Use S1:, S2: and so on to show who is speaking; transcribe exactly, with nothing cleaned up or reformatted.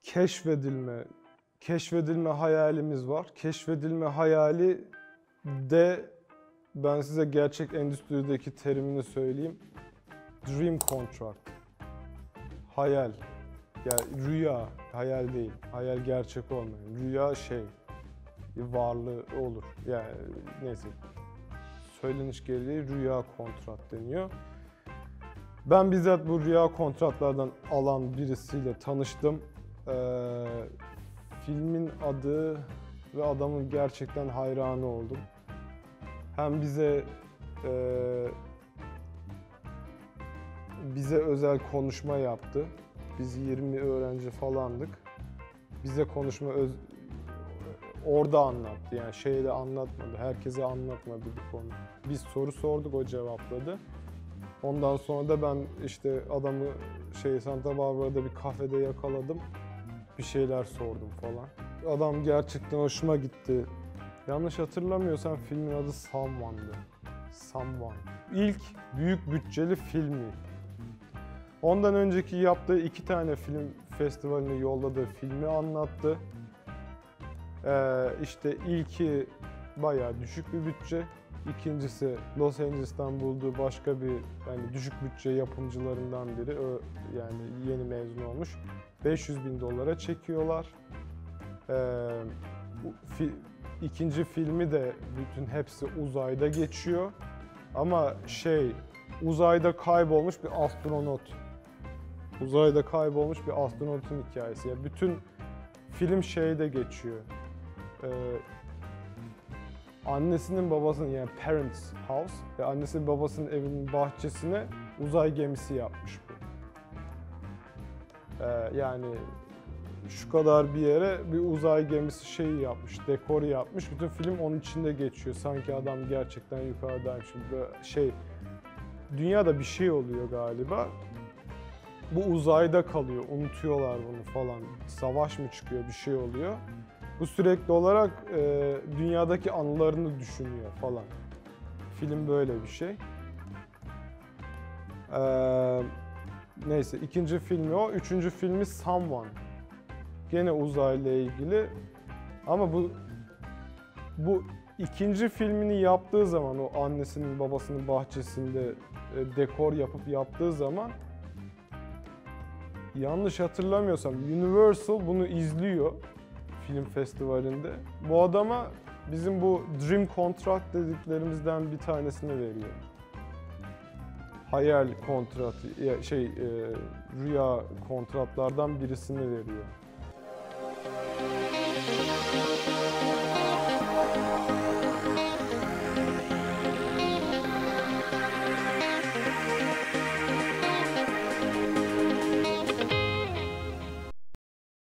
S1: keşfedilme, keşfedilme hayalimiz var. Keşfedilme hayali de ben size gerçek endüstrideki terimini söyleyeyim. Dream contract. Hayal. Yani rüya, hayal değil. Hayal gerçek olmayan. Rüya şey, varlığı olur. Yani neyse. Söyleniş gereği rüya kontrat deniyor. Ben bizzat bu rüya kontratlardan alan birisiyle tanıştım. Ee, filmin adı ve adamın gerçekten hayranı oldum. Hem bize e, bize özel konuşma yaptı. Biz yirmi öğrenci falandık. Bize konuşma öz, orada anlattı. Yani şeyde anlatmadı. Herkese anlatmadı bir konu. Biz soru sorduk, o cevapladı. Ondan sonra da ben işte adamı şey Santa Barbara'da bir kafede yakaladım. Bir şeyler sordum falan. Adam gerçekten hoşuma gitti. Yanlış hatırlamıyorsam filmin adı Someone'dı. Someone. İlk büyük bütçeli filmi. Ondan önceki yaptığı iki tane film festivaline yolladığı filmi anlattı. Ee, işte ilki bayağı düşük bir bütçe. İkincisi Los Angeles'tan bulduğu başka bir yani düşük bütçe yapımcılarından biri. O, yani yeni mezun olmuş. beş yüz bin dolara çekiyorlar. Ee, fi, ikinci filmi de bütün hepsi uzayda geçiyor. Ama şey uzayda kaybolmuş bir astronot. Uzayda kaybolmuş bir astronotun hikayesi. Yani bütün film şeyde geçiyor. Ee, annesinin babasının yani parents house ve annesinin babasının evinin bahçesine uzay gemisi yapmış bu. Ee, yani şu kadar bir yere bir uzay gemisi şeyi yapmış, dekoru yapmış. Bütün film onun içinde geçiyor. Sanki adam gerçekten yukarıdaymış. Böyle şey, dünyada bir şey oluyor galiba. Bu uzayda kalıyor, unutuyorlar bunu falan. Savaş mı çıkıyor, bir şey oluyor. Bu sürekli olarak e, dünyadaki anılarını düşünüyor falan. Film böyle bir şey. Ee, neyse, ikinci filmi o. Üçüncü filmi Someone. Gene uzayla ilgili. Ama bu bu ikinci filmini yaptığı zaman, o annesinin babasının bahçesinde e, dekor yapıp yaptığı zaman, yanlış hatırlamıyorsam Universal bunu izliyor film festivalinde. Bu adama bizim bu Dream Contract dediklerimizden bir tanesini veriyor. Hayal kontratı, şey e, rüya kontratlardan birisini veriyor.